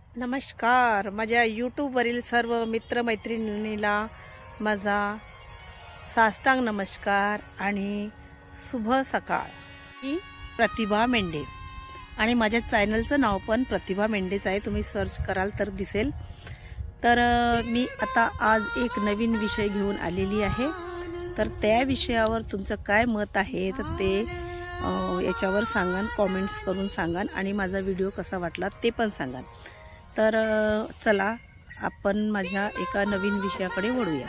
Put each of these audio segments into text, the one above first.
नमस्कार, माझ्या यूट्यूबवरील सर्व मित्रमैत्रिणींना माझा साष्टांग नमस्कार आणि शुभ सकाळ। मी प्रतिभा मेंढे आणि माझ्या चॅनलचं नाव पण प्रतिभा मेंढेच आहे, तुम्ही सर्च कराल तर दिसेल। तर मी आता आज एक नवीन विषय घेऊन आलेली आहे, तर त्या विषयावर तुमचं काय मत आहे तर ते याच्यावर सांगा, कमेंट्स करून सांगा आणि माझा व्हिडिओ कसा वाटला ते पण सांगा। तर चला आपण माझ्या एका नवीन विषयाकडे वळूया।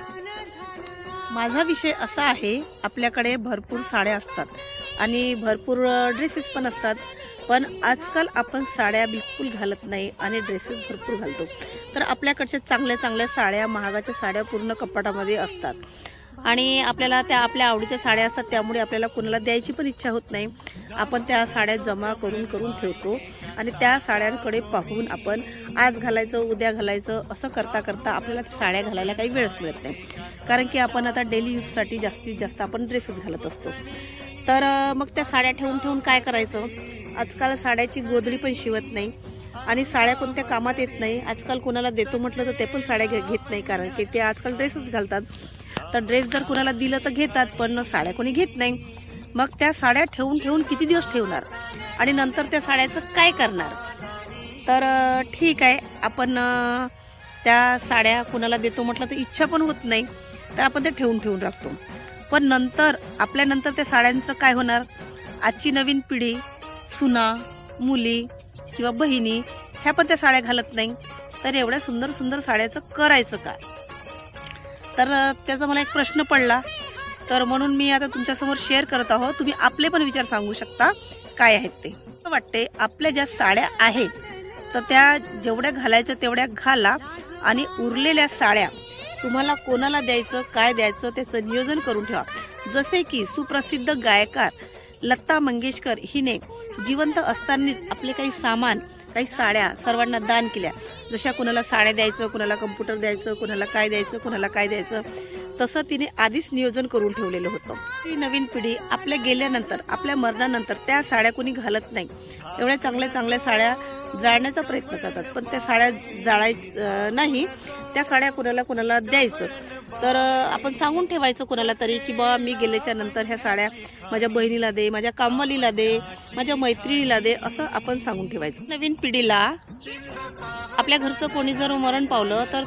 माझा विषय असा आहे, आपल्याकडे भरपूर साड्या असतात आणि भरपूर ड्रेसेस पण असतात, पण आजकाल आपण साड्या बिलकुल घालत नाही आणि ड्रेसेस भरपूर घालतो। तर आपल्याकडच्या चांगल्या चांगल्या साड्या, महागाच्या साड्या पूर्ण कपाटामध्ये असतात आणि आपल्याला त्या आपल्या आवडीच्या साड्या असतात, त्यामुळे आपल्याला कोणाला द्यायची पण इच्छा होत नाही। आपण त्या साड्या जमा करून ठेवतो आणि त्या साड्यांकडे पाहून आपण आज घालायचं उद्या घालायचं असं करता करता आपल्याला साड्या घालायला काही वेळच मिळत नाही, कारण की आपण आता डेली यूजसाठी जास्तीत जास्त आपण ड्रेसेस घालत असतो। तर मग त्या साड्या ठेवून काय करायचं, आजकाल साड्याची गोधडी पण शिवत नाही आणि साड्या कोणत्या कामात येत नाही। आजकाल कोणाला देतो म्हटलं तर ते पण साड्या घेत नाही, कारण की ते आजकाल ड्रेसेस घालतात। तर ड्रेस जर कोणाला दिलं तर घेतात, पण साड्या कोणी घेत नाही। मग त्या साड्या ठेवून किती दिवस ठेवणार आणि नंतर त्या साड्याचं काय करणार। तर ठीक आहे, आपण त्या साड्या कोणाला देतो म्हटलं तर इच्छा पण होत नाही, तर आपण ते ठेवून राखतो। पण नंतर आपल्यानंतर त्या साड्यांचं काय होणार, आजची नवीन पिढी, सुना, मुली किंवा बहिणी ह्या पण त्या साड्या घालत नाही, तर एवढ्या सुंदर सुंदर साड्याचं करायचं काय। तर त्याचा मला एक प्रश्न पडला, तर म्हणून मी आता तुमच्यासमोर शेअर करत आहोत। तुम्ही आपले पण विचार सांगू शकता काय आहेत ते। वाटते आपल्या ज्या साड्या आहेत तर त्या जेवढ्या घालायच्या तेवढ्या घाला आणि उरलेल्या साड्या तुम्हाला कोणाला द्यायचं, काय द्यायचं त्याचं नियोजन करून ठेवा। जसे की सुप्रसिद्ध गायकार लता मंगेशकर हिने जिवंत असतानाच आपले काही सामान, काही साड्या सर्वांना दान केल्या। जशा कुणाला साड्या द्यायचं, कुणाला कम्प्युटर द्यायचं, कुणाला काय द्यायचं, कुणाला काय द्यायचं, तसं तिने आधीच नियोजन करून ठेवलेलं होतं। ही नवीन पिढी आपल्या गेल्यानंतर, आपल्या मरणानंतर त्या साड्या कोणी घालत नाही। एवढ्या चांगल्या चांगल्या साड्या जाळण्याचा प्रयत्न करतात, पण त्या साड्या जाळायचं नाही, त्या साड्या कोणाला द्यायचं। तर आपण सांगून ठेवायचं कोणाला तरी की बा मी गेल्याच्या नंतर ह्या साड्या माझ्या बहिणीला दे, माझ्या कामवालीला दे, माझ्या मैत्रिणीला दे, असं आपण सांगून ठेवायचं। नवीन पिढीला आपल्या घरचं कोणी जर मरण पावलं तर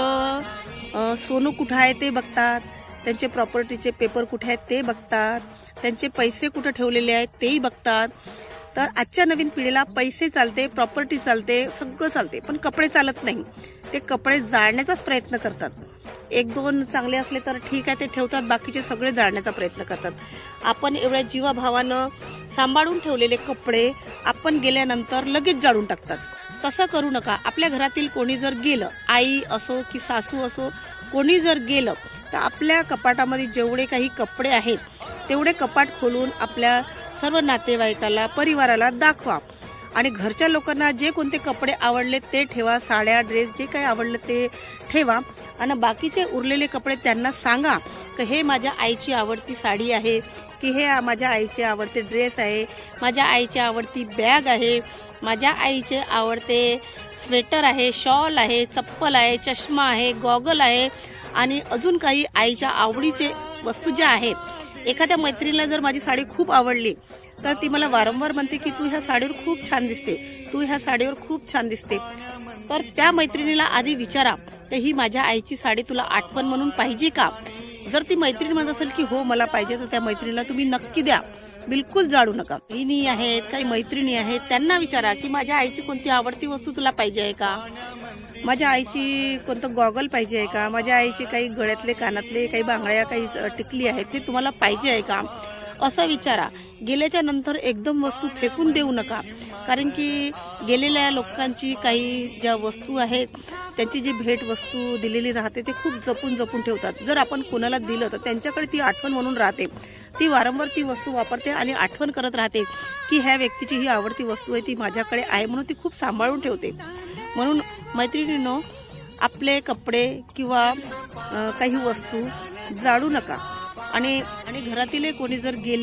त्यांचं सोनं कुठं आहे ते बघतात, त्यांचे प्रॉपर्टीचे पेपर कुठे आहेत ते बघतात, त्यांचे पैसे कुठे ठेवलेले आहेत तेही बघतात। तर आजच्या नवीन पिढीला पैसे चालते, प्रॉपर्टी चालते, सगळं चालते, पण कपडे चालत नाही। ते कपडे जाळण्याचाच प्रयत्न करतात। एक दोन चांगले असले तर ठीक आहे, ते ठेवतात, बाकीचे सगळे जाळण्याचा प्रयत्न करतात। आपण एवढ्या जीवाभावानं सांभाळून ठेवलेले कपडे आपण गेल्यानंतर लगेच जाळून टाकतात। तसं करू नका। आपल्या घरातील कोणी जर गेलं, आई असो की सासू असो, कोणी जर गेलं तर आपल्या कपाटामध्ये जेवढे काही कपडे आहेत तेवढे कपाट खोलून आपल्या सर्व नातेवाईकाला, परिवाराला दाखवा आणि घरच्या लोकांना जे कोणते कपडे आवडले ते ठेवा, साड्या, ड्रेस जे काही आवडले ते ठेवा आणि बाकीचे उरलेले कपडे त्यांना सांगा की हे माझ्या आईची आवडती साडी आहे, की हे माझ्या आईचे आवडते ड्रेस आहे, माझ्या आईची आवडती बॅग आहे, माझ्या आईचे आवडते स्वेटर आहे, शॉल आहे, चप्पल आहे, चष्मा आहे, गॉगल आहे आणि अजून काही आईच्या आवडीचे वस्तू ज्या आहेत। एखाद्या मैत्रिणीला जर माझी साडी खूप आवडली तर ती मला वारंवार म्हणते की तू ह्या साडीवर खूप छान दिसते, तू ह्या साडीवर खूप छान दिसते। तर त्या मैत्रिणीला आधी विचारा की ही माझ्या आईची साडी तुला आठवण म्हणून पाहिजे का। जर ती मैत्रीण म्हणत असेल की हो मला पाहिजे, तर त्या मैत्रिणीला तुम्ही नक्की द्या, बिलकुल जाळू नका। बहिणी आहेत, काही मैत्रिणी आहेत, त्यांना विचारा की माझ्या आईची कोणती आवडती वस्तू तुला पाहिजे आहे का, माझ्या आईची कोणतं गॉगल पाहिजे आहे का, माझ्या आईचे काही गळ्यातले, कानातले, काही बांगड्या, काही टिकली आहेत, हे तुम्हाला पाहिजे आहे का, असं विचारा। गेल्याच्या नंतर एकदम वस्तू फेकून देऊ नका, कारण की गेलेल्या लोकांची काही ज्या वस्तू आहेत त्यांची जी भेट वस्तू दिलेली राहते ते खूप जपून ठेवतात। जर आपण कोणाला दिलं तर त्यांच्याकडे ती आठवण म्हणून राहते, ती वारंवार ती वस्तू वापरते आणि आठवण करत राहते की ह्या व्यक्तीची ही आवडती वस्तू आहे, ती माझ्याकडे आहे, म्हणून ती खूप सांभाळून ठेवते। म्हणून मैत्रिणींनो, आपले कपडे किंवा काही वस्तू जाळू नका आणि घरातील कोणी जर गेले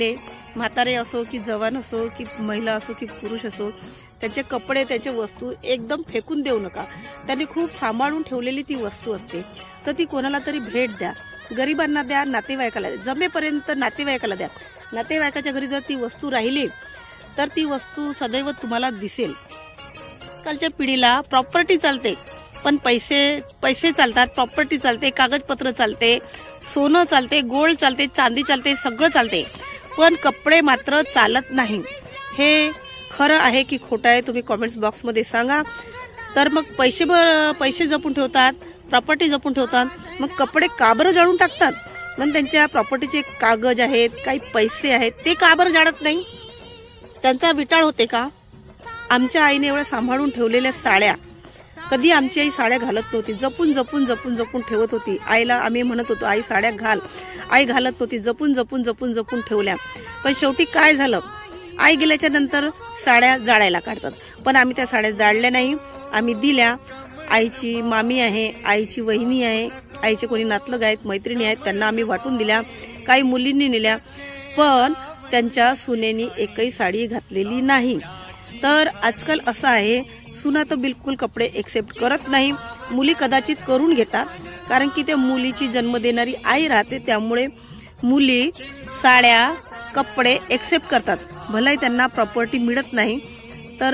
म्हातारे असो की जवान असो की महिला असो की पुरुष असो, त्याचे कपडे त्याचे वस्तू एकदम फेकून देऊ नका. त्यांनी खूप सांभाळून ठेवलेली ती वस्तू असते, तर ती कोणाला तरी भेट द्या, गरिबांना द्या, नातेवाईकाला द्या, जमेपर्यंत नातेवाईकाला द्या. नातेवाईकाच्या घरी जर ती वस्तू राहिली तर ती वस्तू सदैव तुम्हाला दिसेल. कालच्या पिढीला प्रॉपर्टी चालते, पण पैसे चालतात, प्रॉपर्टी चालते, कागदपत्र चालते, सोनं चालते, गोल्ड चालते, चांदी चालते, सगळं चालते, पण कपडे मात्र चालत नाही. हे खरं आहे की खोटं आहे तुम्ही कॉमेंट्स बॉक्समध्ये सांगा. तर मग पैसे जपून ठेवतात, प्रॉपर्टी जपून ठेवतात, मग कपडे का बरं जाळून टाकतात? पण त्यांच्या प्रॉपर्टीचे कागद आहेत, काही पैसे आहेत, ते का बरं जाळत नाही? त्यांचा विटाळ होते का? आमच्या आईने एवढ्या सांभाळून ठेवलेल्या साड्या, कधी आमची आई साड्या घालत नव्हती, जपून जपून जपून जपून ठेवत होती. आईला आम्ही म्हणत होतो आई साड्या घाल, आई घालत नव्हती, जपून जपून जपून जपून ठेवल्या. पण शेवटी काय झालं, आई गेल्याच्या नंतर साड्या जाळायला काढतात. पण आम्ही त्या साड्या जाळल्या नाही, आम्ही दिल्या. आईची मामी आहे, आईची वहिनी आहे, आईचे कोणी नातलग आहेत, मैत्रिणी आहेत, त्यांना आम्ही वाटून दिल्या, काही मुलींनी नेल्या, पण त्यांच्या सुनेनी एकही साडी घातलेली नाही. तर आजकाल असं आहे, सुना तर बिलकुल कपडे एक्सेप्ट करत नाही. मुली कदाचित करून घेतात, कारण की त्या मुलीची जन्म देणारी आई राहते, त्यामुळे मुली साड्या कपडे एक्सेप्ट करतात, भलाही त्यांना प्रॉपर्टी मिळत नाही. तर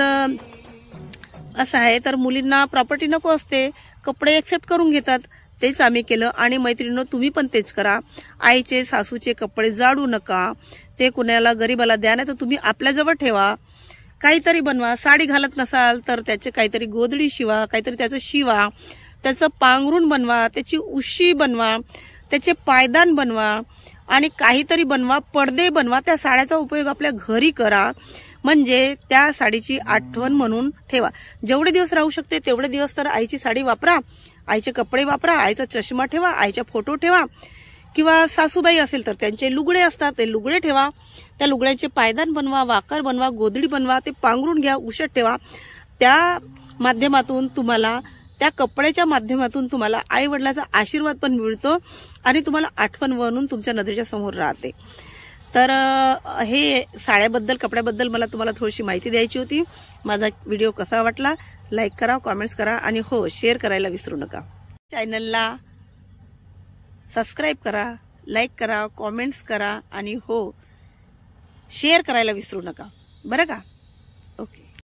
असं आहे, तर मुलींना प्रॉपर्टी नको असते, कपडे एक्सेप्ट करून घेतात. तेच आम्ही केलं. आणि मैत्रिणींनो, तुम्ही पण तेच करा. आईचे सासूचे कपडे जाळू नका, ते कुणाला गरीबाला द्या, नाही तर तुम्ही आपल्याजवळ ठेवा, काहीतरी बनवा. साडी घालत नसाल तर त्याचे काहीतरी गोधडी शिवा, काहीतरी त्याचं शिवा, त्याचं पांघरून बनवा, त्याची उशी बनवा, त्याचे पायदान बनवा आणि काहीतरी बनवा, पडदे बनवा. त्या साड्याचा उपयोग आपल्या घरी करा, म्हणजे त्या साडीची आठवण म्हणून ठेवा. जेवढे दिवस राहू शकते तेवढे दिवस तर आईची साडी वापरा, आईचे कपडे वापरा, आईचा चष्मा ठेवा, आईच्या फोटो ठेवा, किंवा सासूबाई असेल तर त्यांचे लुगडे असतात ते लुगडे ठेवा, त्या लुगड्याचे पायदान बनवा, वाकर बनवा, गोधडी बनवा, ते पांघरून घ्या, उशट ठेवा. त्या माध्यमातून तुम्हाला, त्या कपड्याच्या माध्यमातून तुम्हाला आई वडिलांचा आशीर्वाद पण मिळतो आणि तुम्हाला आठवण म्हणून तुमच्या नजरेच्या समोर राहते. तर हे साड्याबद्दल, कपड्याबद्दल मला तुम्हाला थोडीशी माहिती द्यायची होती. माझा व्हिडिओ कसा वाटला लाईक करा, कॉमेंट्स करा आणि हो, शेअर करायला विसरू नका. चॅनलला सबस्क्राईब करा, लाईक करा, कॉमेंट्स करा आणि हो, शेअर करायला विसरू नका, बरं का.